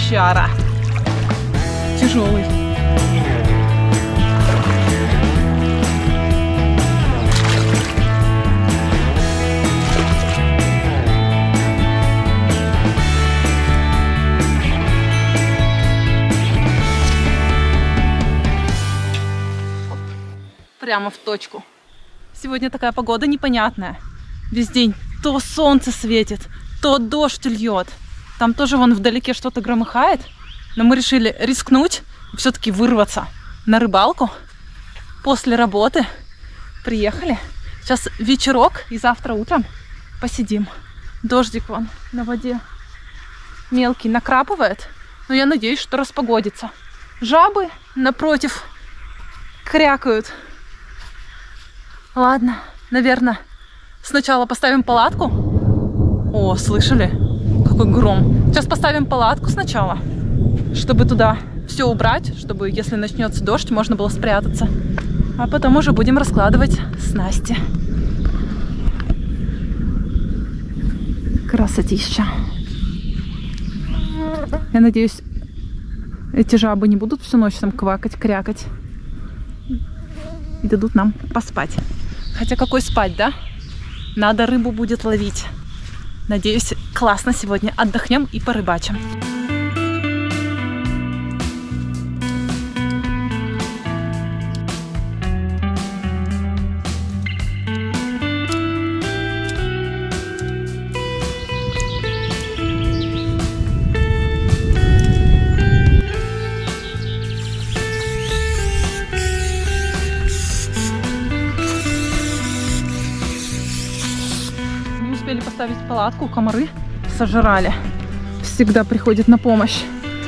дождяра. Тяжелый. Прямо в точку. Сегодня такая погода непонятная. Весь день то солнце светит, то дождь льет. Там тоже вон вдалеке что-то громыхает. Но мы решили рискнуть, все-таки вырваться на рыбалку. После работы приехали. Сейчас вечерок, и завтра утром посидим. Дождик вон на воде мелкий накрапывает. Но я надеюсь, что распогодится. Жабы напротив крякают. Ладно, наверное, сначала поставим палатку. О, слышали? Какой гром. Сейчас поставим палатку сначала, чтобы туда все убрать, чтобы, если начнется дождь, можно было спрятаться. А потом уже будем раскладывать снасти. Красотища. Я надеюсь, эти жабы не будут всю ночь там квакать, крякать. И дадут нам поспать. Хотя какой спать, да? Надо рыбу будет ловить. Надеюсь, классно сегодня отдохнем и порыбачим. Поставить палатку, комары сожрали. Всегда приходит на помощь.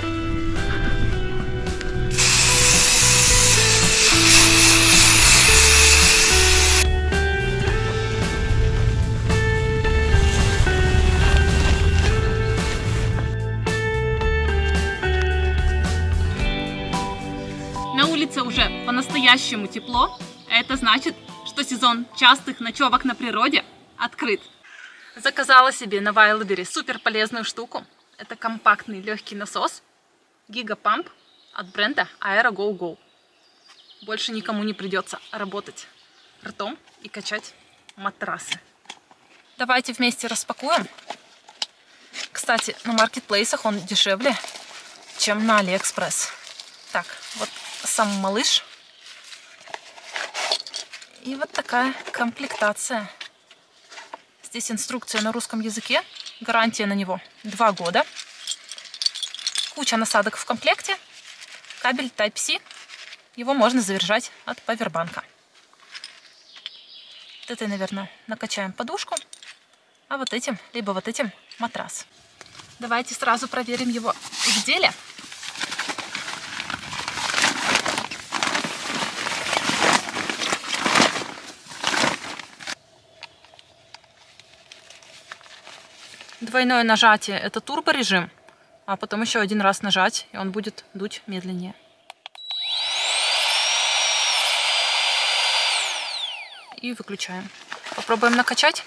На улице уже по-настоящему тепло. Это значит, что сезон частых ночевок на природе открыт. Заказала себе на Wildberry супер полезную штуку. Это компактный легкий насос Gigapump от бренда AeroGoGo. Больше никому не придется работать ртом и качать матрасы. Давайте вместе распакуем. Кстати, на маркетплейсах он дешевле, чем на AliExpress. Так, вот сам малыш. И вот такая комплектация. Здесь инструкция на русском языке, гарантия на него 2 года, куча насадок в комплекте, кабель Type-C, его можно заряжать от павербанка. Вот этой, наверное, накачаем подушку, а вот этим, либо вот этим матрас. Давайте сразу проверим его в деле. Двойное нажатие — это турборежим, а потом еще один раз нажать, и он будет дуть медленнее. И выключаем. Попробуем накачать.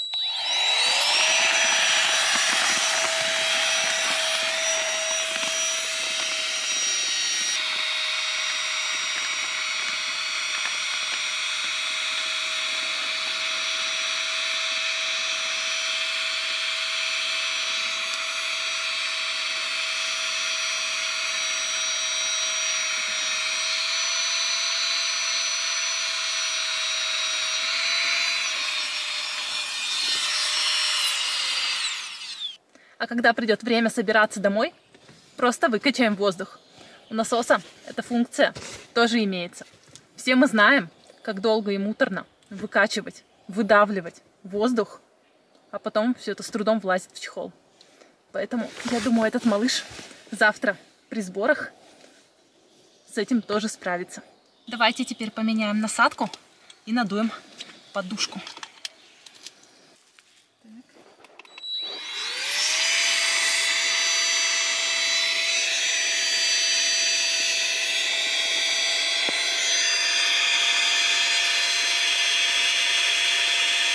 А когда придет время собираться домой, просто выкачаем воздух. У насоса эта функция тоже имеется. Все мы знаем, как долго и муторно выкачивать, выдавливать воздух, а потом все это с трудом влазит в чехол. Поэтому, я думаю, этот малыш завтра при сборах с этим тоже справится. Давайте теперь поменяем насадку и надуем подушку.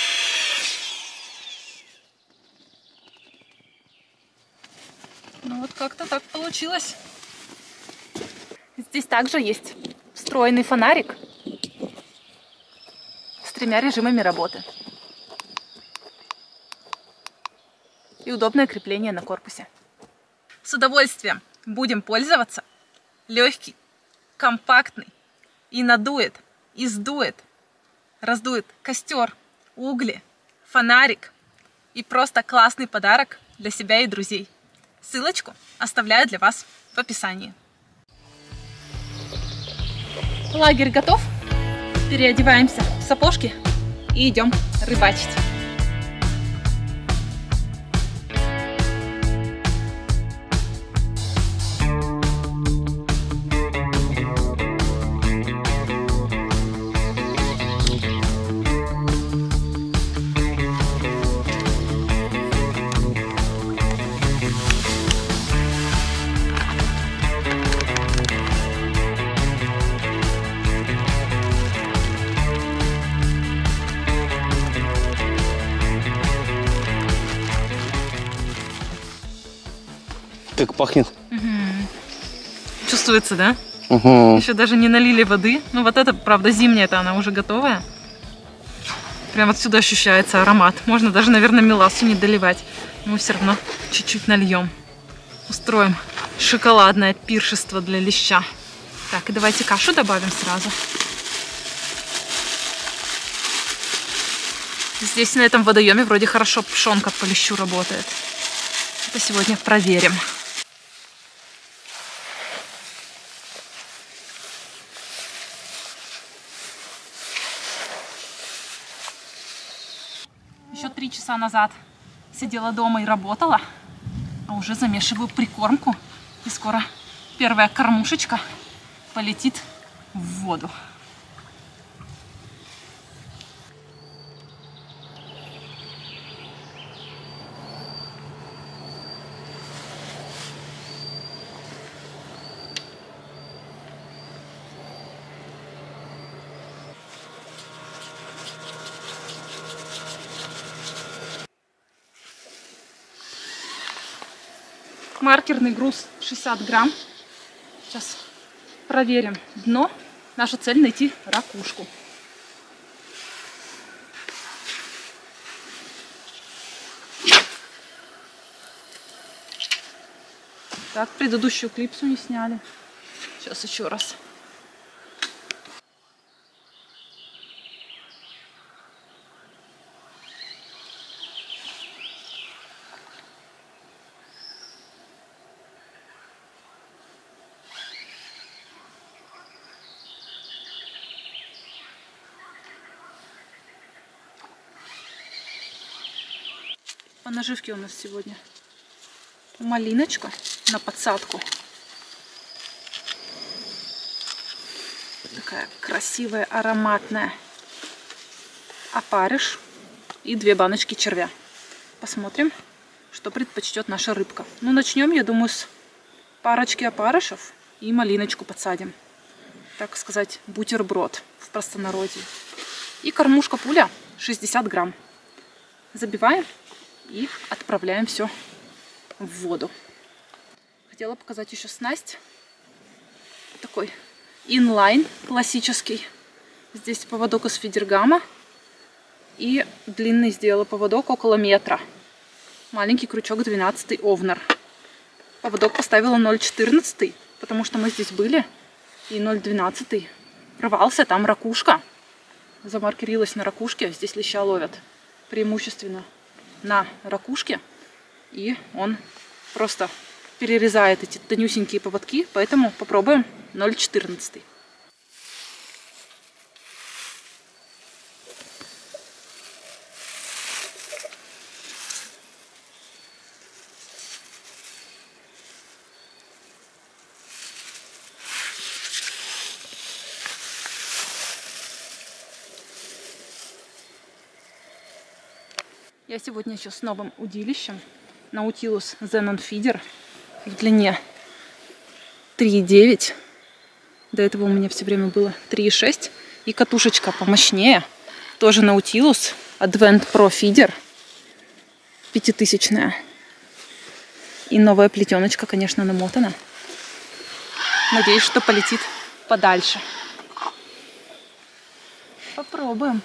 Ну вот как-то так получилось. Здесь также есть встроенный фонарик с 3 режимами работы. И удобное крепление на корпусе. С удовольствием будем пользоваться. Легкий, компактный. И надует, и сдует. Раздует костер, угли, фонарик. И просто классный подарок для себя и друзей. Ссылочку оставляю для вас в описании. Лагерь готов. Переодеваемся в сапожки и идем рыбачить. Как пахнет. Чувствуется, да? Еще даже не налили воды. Ну вот это, правда, зимняя-то она уже готовая. Прям отсюда ощущается аромат. Можно даже, наверное, мелассу не доливать. Но мы все равно чуть-чуть нальем. Устроим шоколадное пиршество для леща. Так, и давайте кашу добавим сразу. Здесь на этом водоеме вроде хорошо пшенка по лещу работает. Это сегодня проверим. Еще 3 часа назад сидела дома и работала, а уже замешиваю прикормку. И скоро первая кормушечка полетит в воду. Маркерный груз 60 грамм. Сейчас проверим дно. Наша цель найти ракушку. Так, предыдущую клипсу не сняли. Сейчас еще раз. По наживке у нас сегодня малиночка на подсадку. Такая красивая, ароматная. Опарыш и 2 баночки червя. Посмотрим, что предпочтет наша рыбка. Ну, начнем, я думаю, с парочки опарышев и малиночку подсадим. Так сказать, бутерброд в простонародье. И кормушка пуля 60 грамм. Забиваем и отправляем все в воду. Хотела показать еще снасть. Такой инлайн классический. Здесь поводок из фидергама. И длинный сделала поводок около метра. Маленький крючок 12 овнер. Поводок поставила 0,14, потому что мы здесь были. И 0,12 рвался, там ракушка. Замаркерилась на ракушке. Здесь леща ловят преимущественно на ракушке, и он просто перерезает эти тонюсенькие поводки, поэтому попробуем 0,14. Я сегодня еще с новым удилищем. Nautilus Xenon Feeder в длине 3,9. До этого у меня все время было 3,6. И катушечка помощнее. Тоже Nautilus Advent Pro Feeder. 5000-я. И новая плетеночка, конечно, намотана. Надеюсь, что полетит подальше. Попробуем.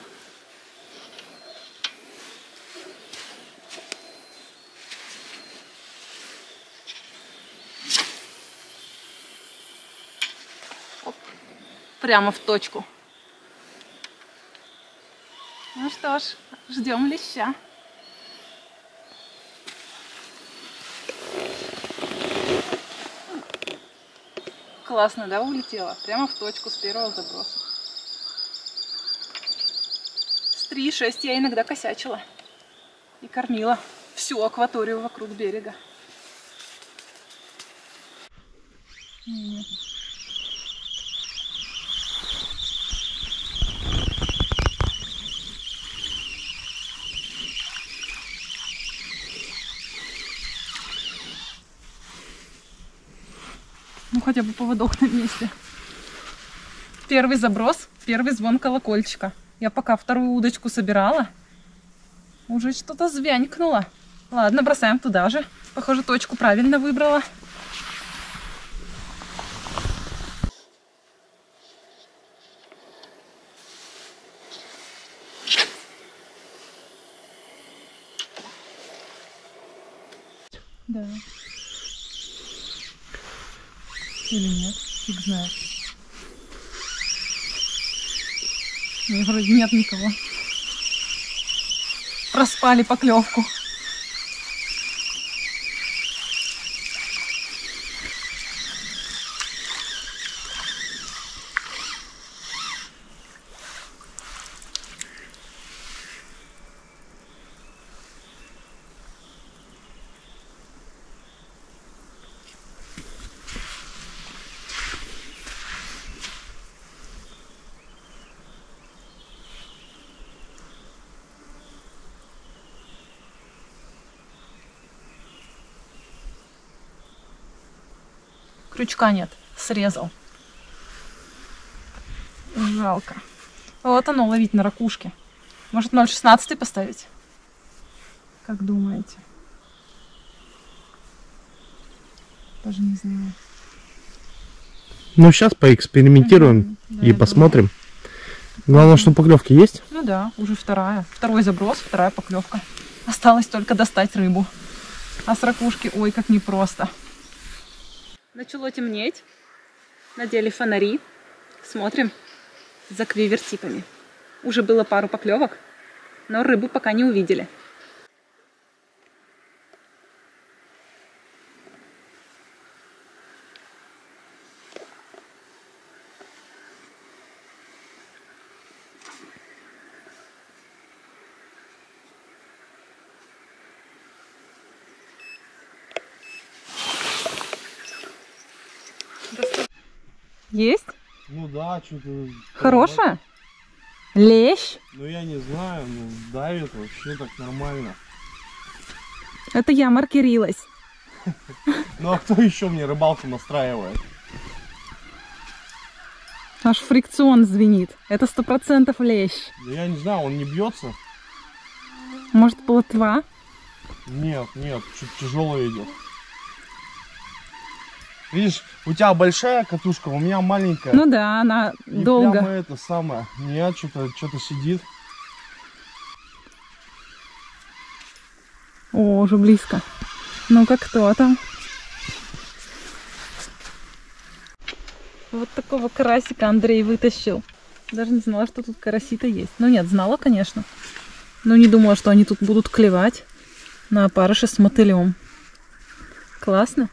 Оп. Прямо в точку. Ну что ж, ждем леща. Классно, да, улетела? Прямо в точку с первого заброса. С 3,6 я иногда косячила. И кормила всю акваторию вокруг берега. Нет. Ну, хотя бы поводок на месте. Первый заброс, первый звон колокольчика. Я пока вторую удочку собирала, уже что-то звянькнуло. Ладно, бросаем туда же. Похоже, точку правильно выбрала. Да. Или нет, фиг знает. И вроде нет никого. Проспали поклевку. Крючка нет, срезал. Жалко. Вот оно, ловить на ракушке. Может 0,16 поставить? Как думаете? Даже не знаю. Ну, сейчас поэкспериментируем и посмотрим. Главное, что поклевки есть. Ну да, уже вторая. Второй заброс, вторая поклевка. Осталось только достать рыбу. А с ракушки, ой, как непросто. Начало темнеть. Надели фонари. Смотрим за квивертипами. Уже было пару поклевок, но рыбу пока не увидели. Есть? Ну да, что-то... Хорошая? Лещ? Ну я не знаю, ну давит вообще так нормально. Это я маркерилась. Ну а кто еще мне рыбалку настраивает? Аж фрикцион звенит. Это 100% лещ. Да я не знаю, он не бьется? Может, плотва? Нет, нет, что-то тяжелое идет. Видишь, у тебя большая катушка, у меня маленькая. Ну да, она и долго. Прямо это самое. Нет, что-то сидит. О, уже близко. Ну-ка, кто там? Вот такого карасика Андрей вытащил. Даже не знала, что тут караси-то есть. Ну нет, знала, конечно. Но не думала, что они тут будут клевать на опарыше с мотылем. Классно.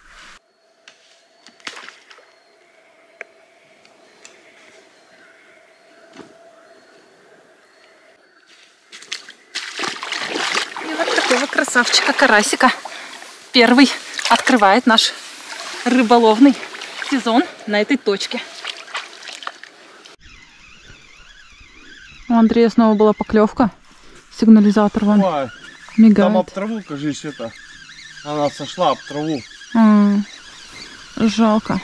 И вот такого красавчика карасика первый открывает наш рыболовный сезон на этой точке. У Андрея снова была поклевка. Сигнализатор вон мигает. Там об траву, кажись, это. Она сошла об траву. Жалко.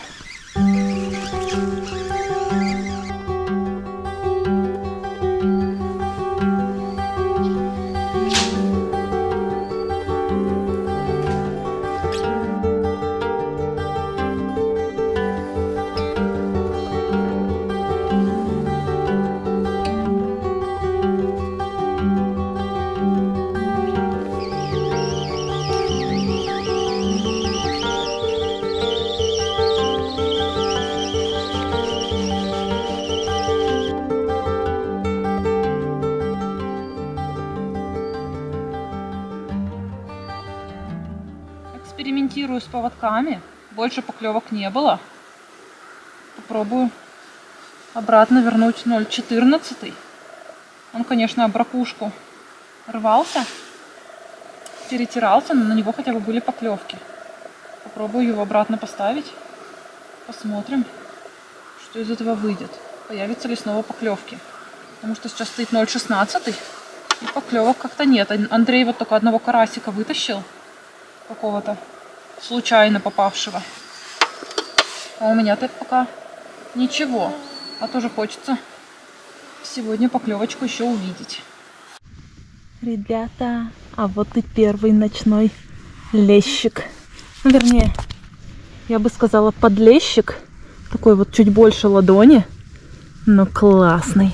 поводками. Больше поклевок не было. Попробую обратно вернуть 0,14. Он, конечно, об ракушку рвался, перетирался, но на него хотя бы были поклевки. Попробую его обратно поставить. Посмотрим, что из этого выйдет. Появятся ли снова поклевки. Потому что сейчас стоит 0,16 и поклевок как-то нет. Андрей вот только одного карасика вытащил. Какого-то случайно попавшего. А у меня-то пока ничего. А тоже хочется сегодня поклевочку еще увидеть. Ребята, а вот и первый ночной лещик. Вернее, я бы сказала подлещик. Такой вот чуть больше ладони, но классный.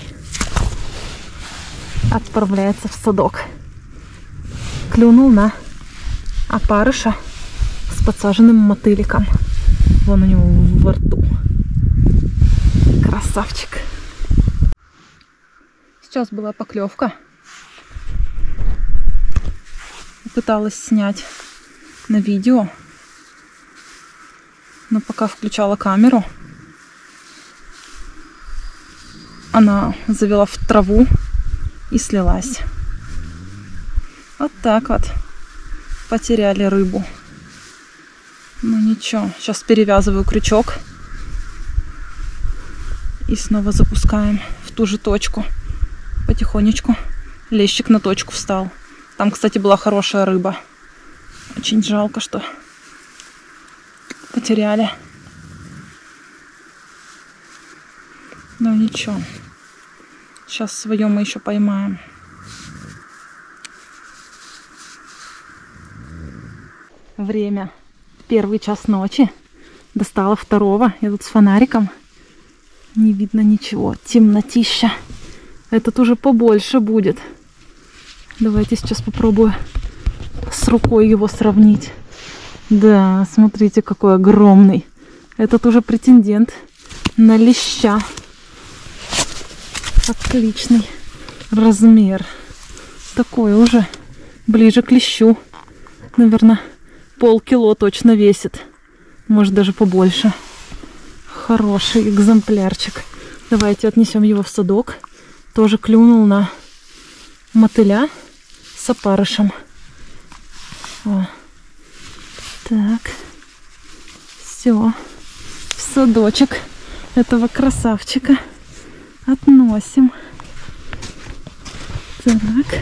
Отправляется в садок. Клюнул на опарыша с подсаженным мотыликом. Вон у него во рту. Красавчик. Сейчас была поклевка. Пыталась снять на видео, но пока включала камеру, она завела в траву и слилась. Вот так вот потеряли рыбу. Ну ничего, сейчас перевязываю крючок и снова запускаем в ту же точку. Потихонечку лещик на точку встал. Там, кстати, была хорошая рыба. Очень жалко, что потеряли. Но ничего. Сейчас свое мы еще поймаем. Время. 1 час ночи. Достала 2. Я тут с фонариком. Не видно ничего. Темнотища. Этот уже побольше будет. Давайте сейчас попробую с рукой его сравнить. Да, смотрите, какой огромный. Этот уже претендент на леща. Отличный размер. Такой уже ближе к лещу. Наверное, полкило точно весит. Может, даже побольше. Хороший экземплярчик. Давайте отнесем его в садок. Тоже клюнул на мотыля с опарышем. О. Так. Все. В садочек этого красавчика относим. Так.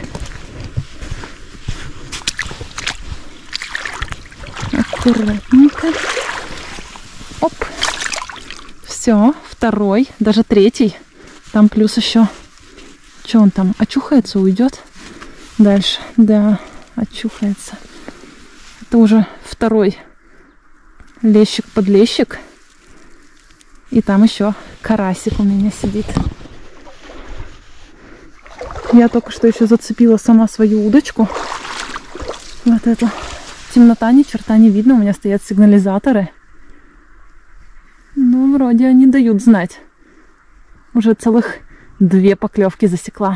Аккуратненько. Оп. Все. 2, даже 3. Там плюс еще. Что он там? Очухается, уйдет? Дальше. Да, очухается. Это уже 2 лещик-подлещик. И там еще карасик у меня сидит. Я только что еще зацепила сама свою удочку. Вот эту. Темнота, ни черта не видно. У меня стоят сигнализаторы. Ну, вроде они дают знать. Уже целых 2 поклевки засекла.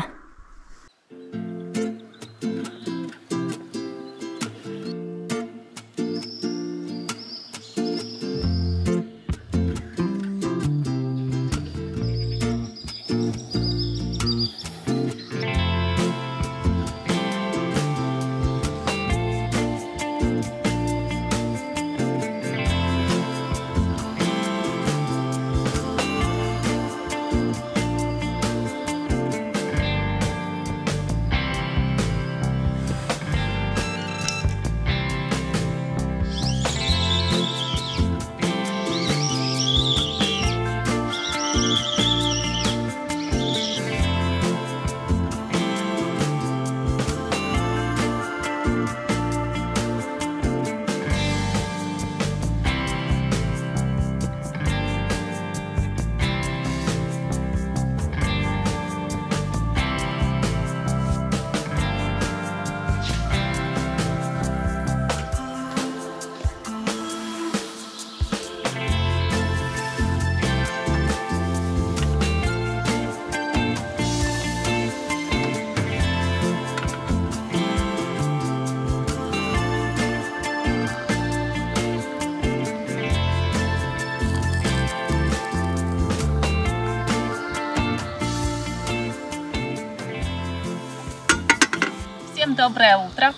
Доброе утро!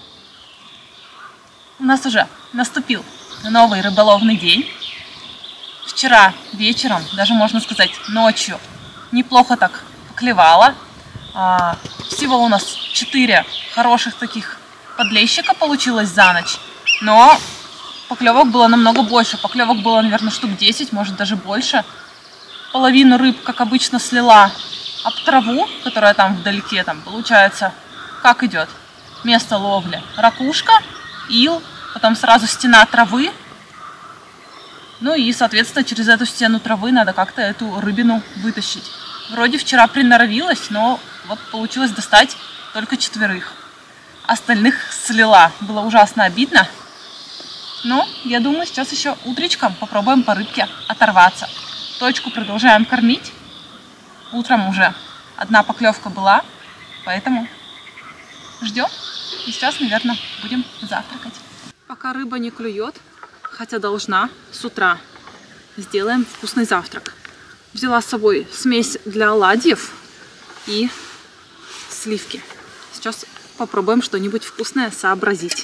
У нас уже наступил новый рыболовный день. Вчера вечером, даже можно сказать ночью, неплохо так поклевало. Всего у нас 4 хороших таких подлещика получилось за ночь. Но поклевок было намного больше. Поклевок было, наверное, штук 10, может даже больше. Половину рыб, как обычно, слила об траву, которая там вдалеке. Там получается, как идет место ловли. Ракушка, ил, потом сразу стена травы. Ну и, соответственно, через эту стену травы надо как-то эту рыбину вытащить. Вроде вчера приноровилась, но вот получилось достать только 4. Остальных слила. Было ужасно обидно. Но я думаю, сейчас еще утречком попробуем по рыбке оторваться. Точку продолжаем кормить. Утром уже 1 поклевка была, поэтому ждем. И сейчас, наверное, будем завтракать. Пока рыба не клюет, хотя должна, с утра сделаем вкусный завтрак. Взяла с собой смесь для оладьев и сливки. Сейчас попробуем что-нибудь вкусное сообразить.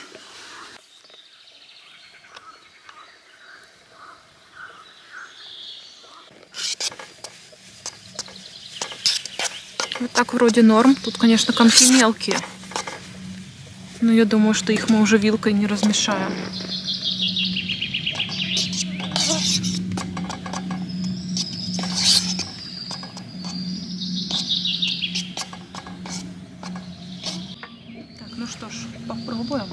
Вот так вроде норм. Тут, конечно, комки мелкие. Но я думаю, что их мы уже вилкой не размешаем. Так, ну что ж, попробуем.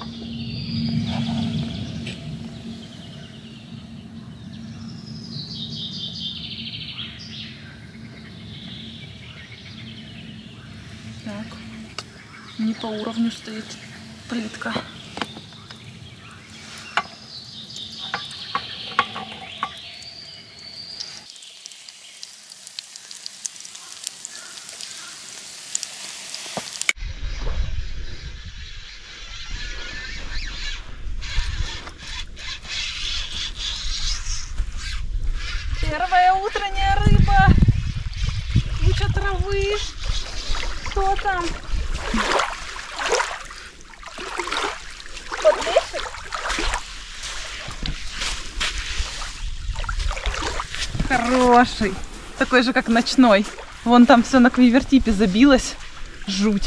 Так, не по уровню стоит плитка. Первая утренняя рыба. Куча травы. Кто там? Подлещик? Хороший. Такой же, как ночной. Вон там все на квивертипе забилось. Жуть.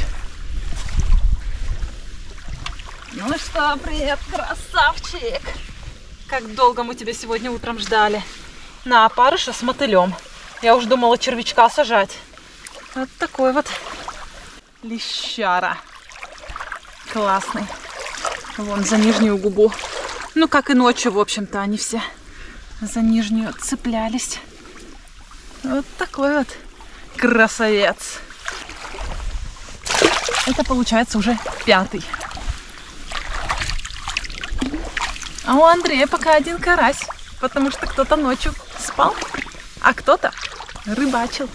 Ну что, привет, красавчик. Как долго мы тебя сегодня утром ждали. На, опарыша с мотылем. Я уж думала червячка сажать. Вот такой вот лещара. Классный. Вон за нижнюю губу. Ну, как и ночью, в общем-то, они все за нижнюю цеплялись. Вот такой вот красавец. Это получается уже 5-й. А у Андрея пока 1 карась. Потому что кто-то ночью спал, а кто-то рыбачил.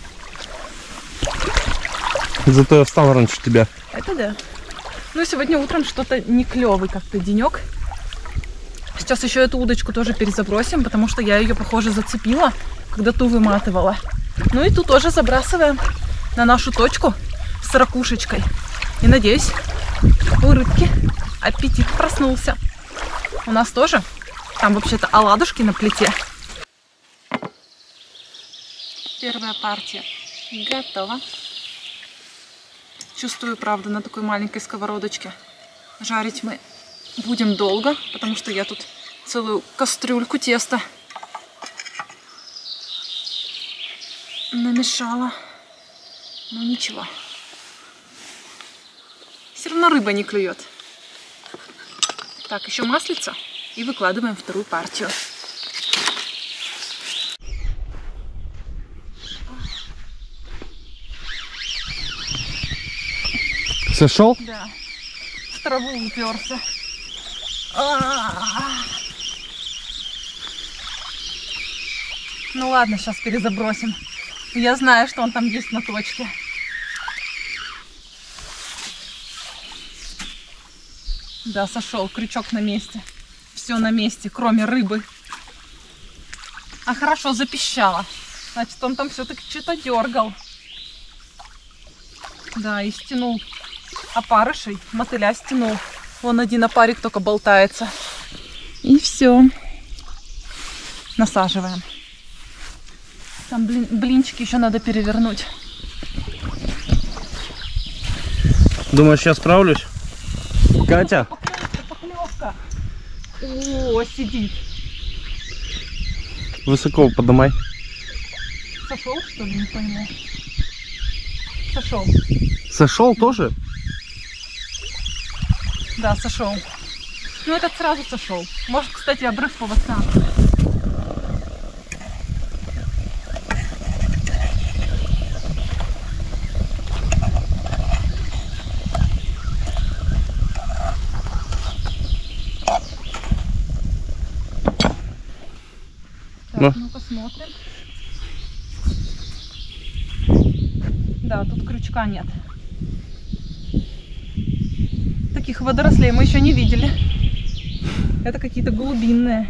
Зато я встал раньше тебя. Это да. Ну, сегодня утром что-то не клевый как-то денек. Сейчас еще эту удочку тоже перезабросим, потому что я ее, похоже, зацепила, когда ту выматывала. Ну и ту тоже забрасываем на нашу точку с ракушечкой. И надеюсь, у рыбки аппетит проснулся. У нас тоже. Там вообще-то оладушки на плите. Первая партия готова. Чувствую, правда, на такой маленькой сковородочке. Жарить мы будем долго, потому что я тут целую кастрюльку теста намешала. Но ничего. Все равно рыба не клюет. Так, еще маслица. И выкладываем 2-ю партию. Сошел? Да. В траву уперся. Ну ладно, сейчас перезабросим. Я знаю, что он там есть на точке. Да, сошел. Крючок на месте. Все на месте, кроме рыбы. А хорошо запищало. Значит, он там все-таки что-то дергал. Да, и стянул опарышей мотыля стянул. Вон один опарик только болтается. И все. Насаживаем. Там блинчики еще надо перевернуть. Думаешь, я справлюсь? Катя? Поклевка. О, сидит. Высоко поднимай. Сошел, что ли? Не пойму. Сошел. Сошел тоже? Да, сошел. Ну, этот сразу сошел. Может, кстати, обрыв поводка. Так, ну посмотрим. Да, тут крючка нет. Таких водорослей мы еще не видели. Это какие-то глубинные.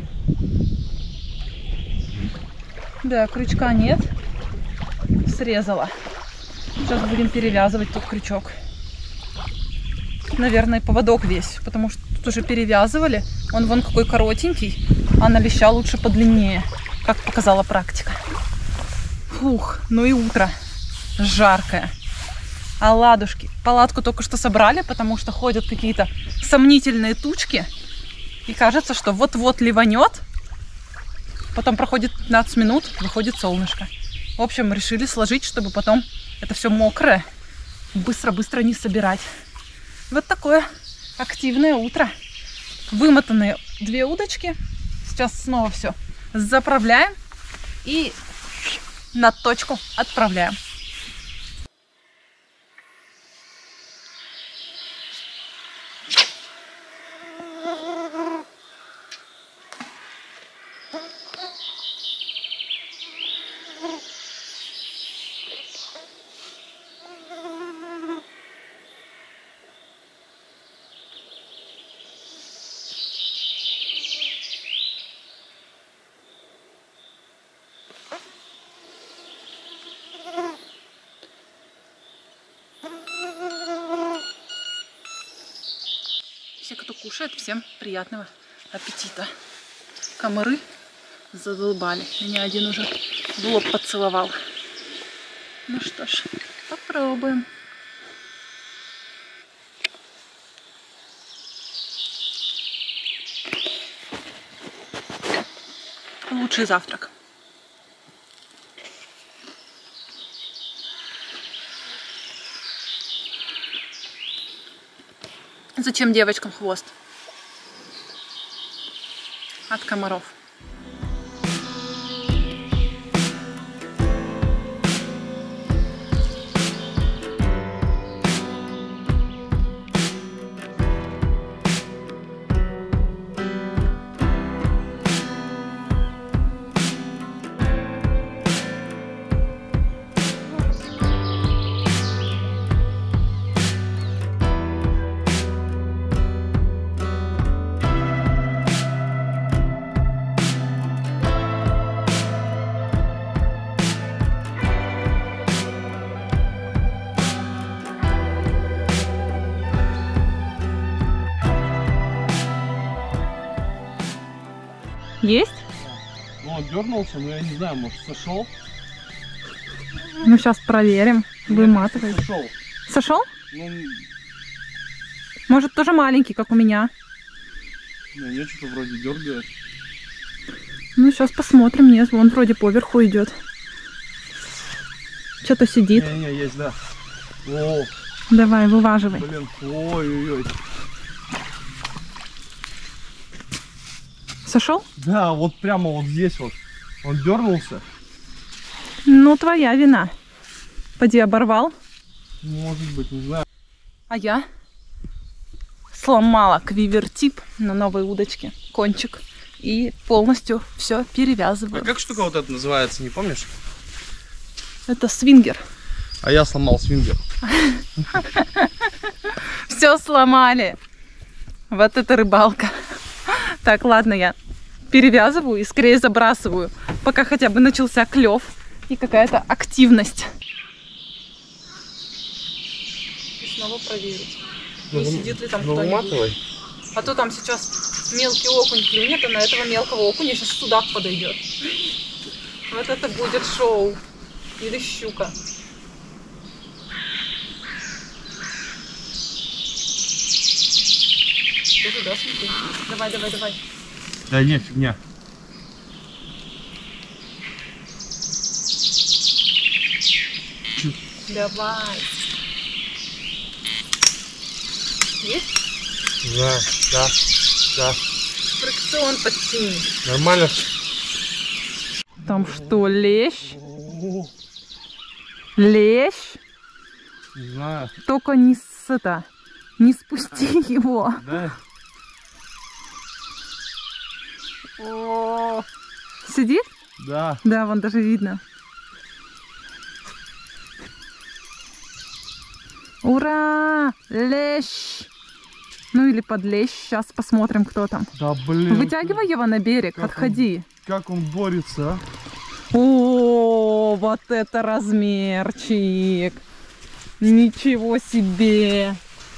Да, крючка нет. Срезала. Сейчас будем перевязывать тут крючок. Наверное, поводок весь, потому что тут уже перевязывали. Он вон какой коротенький, а на леща лучше подлиннее, как показала практика. Фух, ну и утро жаркое. А ладушки. Палатку только что собрали, потому что ходят какие-то сомнительные тучки. И кажется, что вот-вот ливанет. Потом проходит 15 минут, выходит солнышко. В общем, решили сложить, чтобы потом это все мокрое быстро-быстро не собирать. Вот такое активное утро. Вымотанные 2 удочки. Сейчас снова все заправляем и на точку отправляем. Все, кто кушает, всем приятного аппетита. Комары задолбали. Меня один уже в лоб поцеловал. Ну что ж, попробуем. Лучший завтрак. Зачем девочкам хвост? От комаров. Есть? Ну, он дернулся, но я не знаю, может, сошел? Ну, сейчас проверим. Выматывай. Сошел. Сошел? Ну, Может, тоже маленький, как у меня. нет, что-то вроде дергает. Ну, сейчас посмотрим. Нет, вон вроде поверху идет. Что-то сидит. Не, есть, да. О, Давай, вываживай. блин, ой-ой-ой. Сошел? Да, вот прямо вот здесь вот. Он дернулся. Ну, твоя вина. Поди оборвал. Может быть, не знаю. А я сломала квивертип на новой удочке. Кончик. И полностью все перевязываю. А как штука вот эта называется, не помнишь? Это свингер. А я сломал свингер. Все сломали. Вот это рыбалка. Так, ладно, я перевязываю и скорее забрасываю, пока хотя бы начался клев и какая-то активность. И снова проверить. Не сидит ли там Ну, кто-нибудь. выматывай. А то там сейчас мелкий окунь клюнет, а на этого мелкого окуня сейчас судак подойдет. Вот это будет шоу. Или щука. Ты туда смотри. Давай, давай, давай. Да не, фигня. Давай. Есть? Да. Фрикцион подтяни. Нормально. Там что, лещ? Лещ? Не знаю. Только не не спусти его. Да. О, сидит? Да. Да, вон даже видно. Ура! Лещ! Ну или подлещ. Сейчас посмотрим, кто там. Да блин. Вытягивай его на берег, отходи. Как он борется, а? О, вот это размерчик! Ничего себе!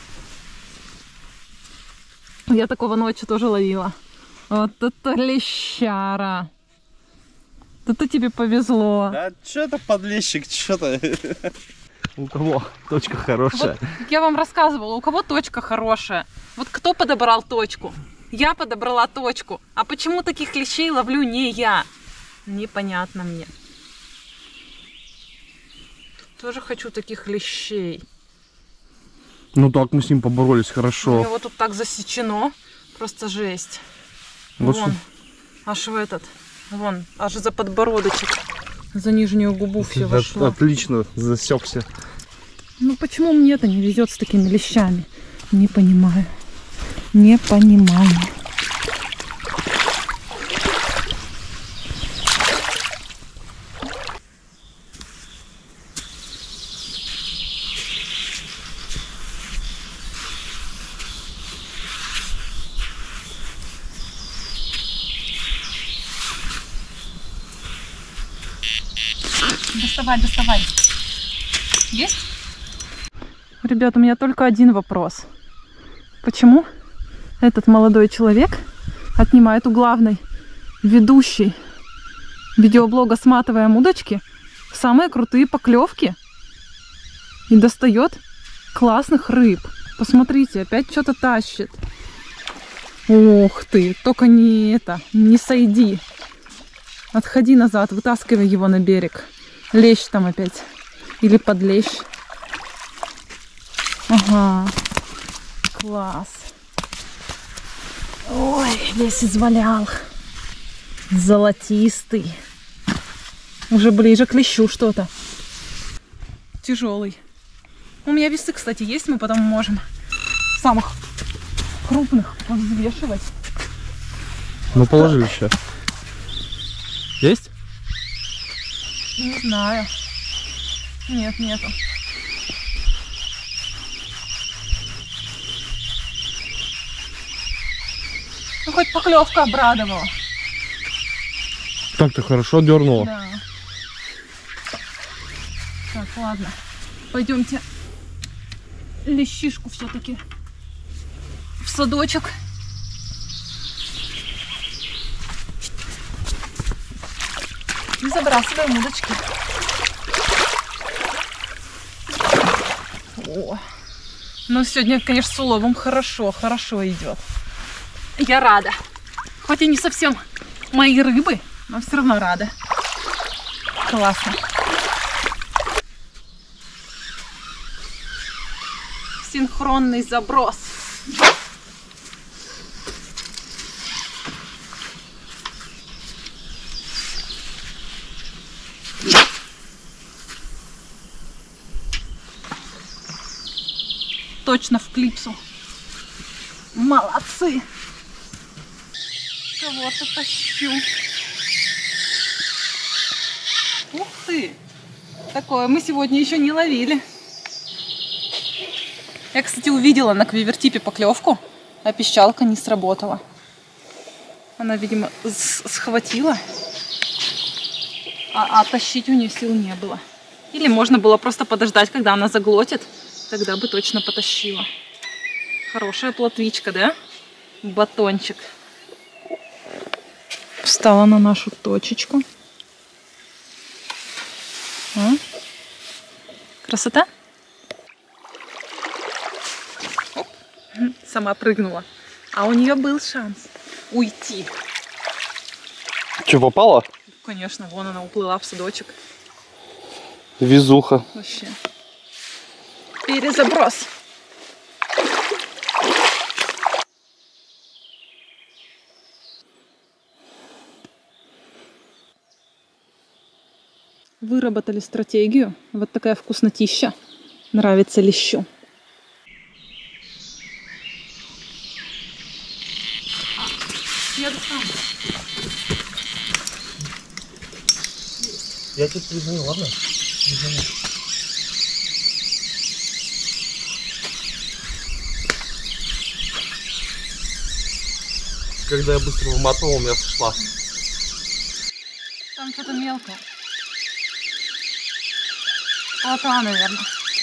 Я такого ночью тоже ловила. Вот это лещара! Это тебе повезло. Да что это подлещик, что-то. У кого точка хорошая? Вот я вам рассказывала, у кого точка хорошая. Вот кто подобрал точку? Я подобрала точку. А почему таких лещей ловлю не я? Непонятно мне. Тоже хочу таких лещей. Ну так мы с ним поборолись У хорошо. него тут так засечено. Просто жесть. Вот вон. Аж в этот. Вон. Аж за подбородочек. За нижнюю губу все вошло. Отлично засекся. Ну почему мне-то не везет с такими лещами? Не понимаю. Не понимаю. Доставай, доставай. Есть? Ребят, у меня только один вопрос. Почему этот молодой человек отнимает у главной ведущей видеоблога «Сматываем удочки» самые крутые поклевки и достает классных рыб? Посмотрите, опять что-то тащит. Ух ты, только не это, не сойди. Отходи назад, вытаскивай его на берег. Лещ там опять. Или подлещ. Ага. Класс. Ой, весь извалял. Золотистый. Уже ближе к лещу что-то. Тяжелый. У меня весы, кстати, есть. Мы потом можем самых крупных взвешивать. Ну положили сейчас. Есть? Не знаю. Нет, нету. Ну, хоть поклевка обрадовала. Так-то хорошо дернула. Да. Так, ладно. Пойдемте лещишку все-таки в садочек. И забрасываем удочки. О. Ну, сегодня, конечно, с уловом хорошо идет. Я рада. Хоть и не совсем мои рыбы, но все равно рада. Классно. Синхронный заброс. Точно в клипсу. Молодцы. Кого-то тащу. Ух ты. Такое мы сегодня еще не ловили. Я, кстати, увидела на квивертипе поклевку, а пищалка не сработала. Она, видимо, схватила, а тащить у нее сил не было. Или можно было просто подождать, когда она заглотит. Тогда бы точно потащила. Хорошая плотвичка, да? Батончик. Встала на нашу точечку. А? Красота? Оп. Сама прыгнула. А у нее был шанс уйти. Че, попала? Конечно, вон она уплыла в садочек. Везуха. Вообще. Перезаброс. Выработали стратегию. Вот такая вкуснотища. Нравится лещу. Я достану. Я тебе признаю, ладно? Признаю. Когда я быстро выматывал, у меня сошла. Там что-то мелкое. Плотва, наверное.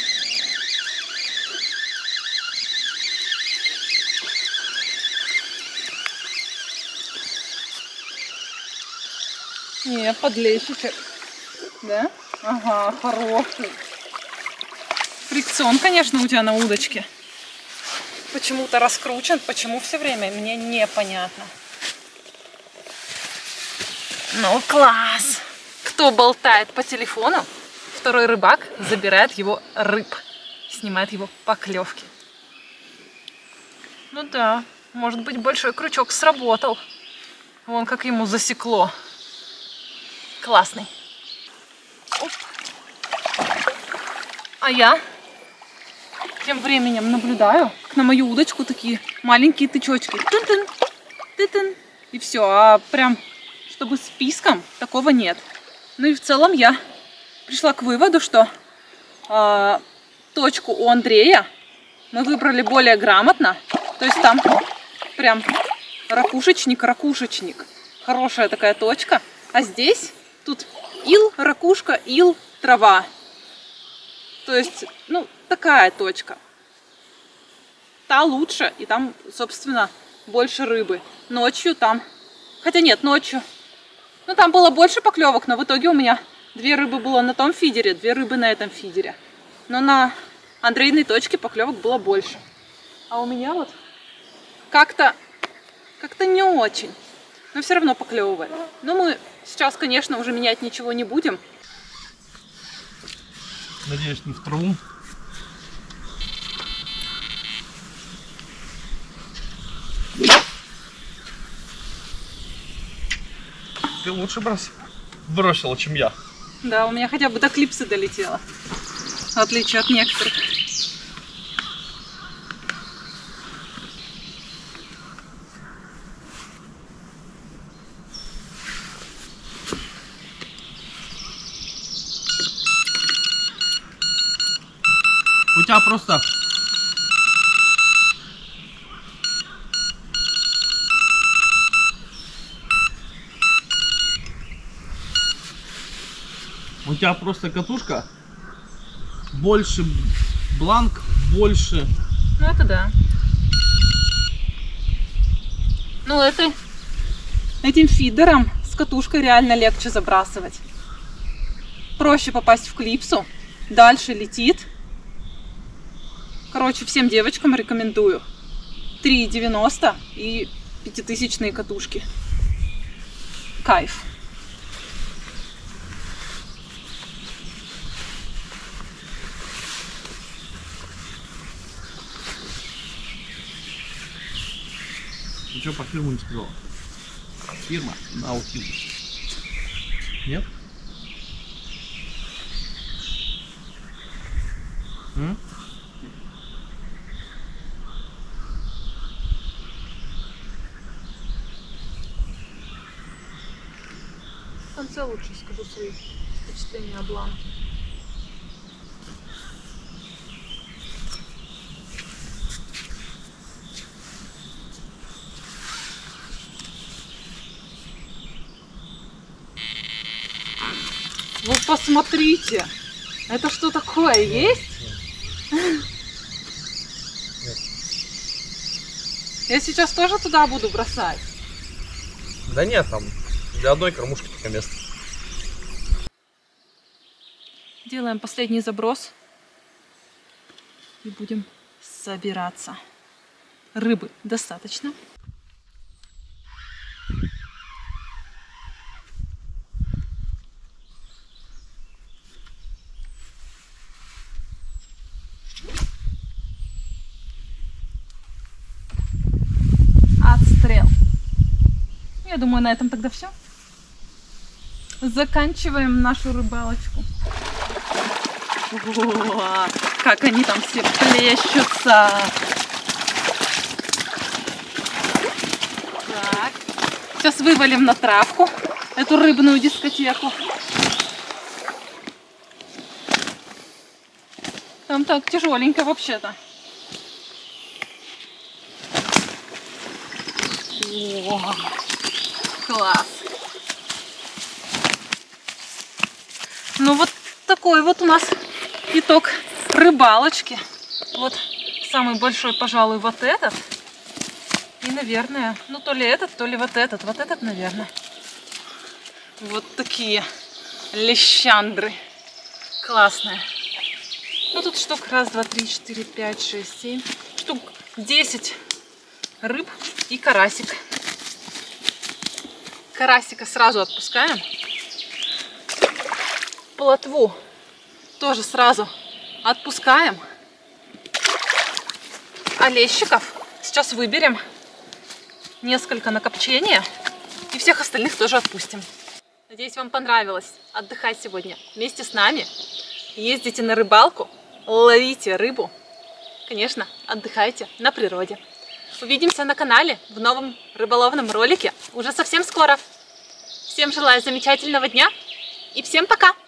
Не, подлещичек. Да? Ага, хороший. Фрикцион, конечно, у тебя на удочке. Почему-то раскручен. Почему все время? Мне непонятно. Ну, класс! Кто болтает по телефону, второй рыбак забирает его рыб. Снимает его поклевки. Ну да, может быть, большой крючок сработал. Вон как ему засекло. Классный. Оп. А я тем временем наблюдаю, как на мою удочку такие маленькие тычочки. Тын-тын, тын-тын. И все. А прям, чтобы списком, такого нет. Ну и в целом я пришла к выводу, что точку у Андрея мы выбрали более грамотно. То есть там прям ракушечник. Хорошая такая точка. А здесь тут ил, ракушка, ил, трава. То есть, ну, такая точка. Та лучше, и там, собственно, больше рыбы. Ночью там... Хотя нет, ночью... Ну, там было больше поклевок, но в итоге у меня 2 рыбы было на том фидере, 2 рыбы на этом фидере. Но на Андрейной точке поклевок было больше. А у меня вот как-то не очень. Но все равно поклевывает. Но мы сейчас, конечно, уже менять ничего не будем. Надеюсь, не в траву. Ты лучше бросила, чем я. Да, у меня хотя бы до клипсы долетело. В отличие от некоторых. У тебя просто... У тебя просто катушка больше бланк, больше... Ну это да. Ну этим фидером с катушкой реально легче забрасывать. Проще попасть в клипсу. Дальше летит. Короче, всем девочкам рекомендую. 3,90 и 5000 катушки. Кайф. Ты что, по фирму не сказала? Фирма Наутилус. Нет? В конце лучше скажу свои впечатления о бланке. Вы посмотрите, это что такое есть? Я сейчас тоже туда буду бросать. Да нет, там для одной кормушки только место. Делаем последний заброс. И будем собираться. Рыбы достаточно. Отстрел. Я думаю, на этом тогда все. Заканчиваем нашу рыбалочку. О, как они там все плещутся. Так. Сейчас вывалим на травку эту рыбную дискотеку. Там так тяжеленько вообще-то. О, класс. Ну вот такой вот у нас итог рыбалочки. Вот самый большой, пожалуй, вот этот. И, наверное, ну то ли этот, то ли вот этот. Вот этот, наверное. Вот такие лещандры. Классные. Ну тут штук раз, два, три, четыре, пять, шесть, семь. Штук 10 рыб и карасик. Карасика сразу отпускаем. Плотву тоже сразу отпускаем. А лещиков сейчас выберем несколько на копчение. И всех остальных тоже отпустим. Надеюсь, вам понравилось отдыхать сегодня вместе с нами. Ездите на рыбалку, ловите рыбу. Конечно, отдыхайте на природе. Увидимся на канале в новом рыболовном ролике уже совсем скоро. Всем желаю замечательного дня и всем пока!